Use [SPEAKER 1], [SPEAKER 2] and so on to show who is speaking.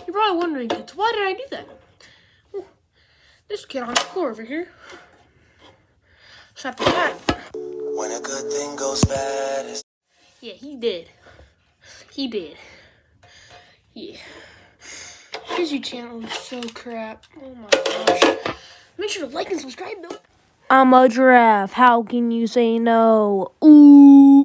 [SPEAKER 1] You're probably wondering, kids, why did I do that? Well, this kid on the floor over here slapped the cat.
[SPEAKER 2] When a good thing goes bad.
[SPEAKER 1] Yeah, he did. He did. Yeah. His YouTube channel is so crap. Oh my gosh. Make sure to like and subscribe though. I'm a giraffe. How can you say no? Ooh.